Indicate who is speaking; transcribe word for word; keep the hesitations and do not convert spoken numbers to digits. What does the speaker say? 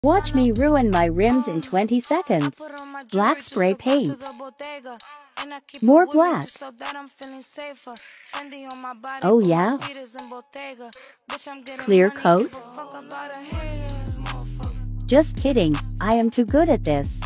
Speaker 1: Watch me ruin my rims in twenty seconds. Black spray paint. More black. Oh yeah? Clear coat? Just kidding, I am too good at this.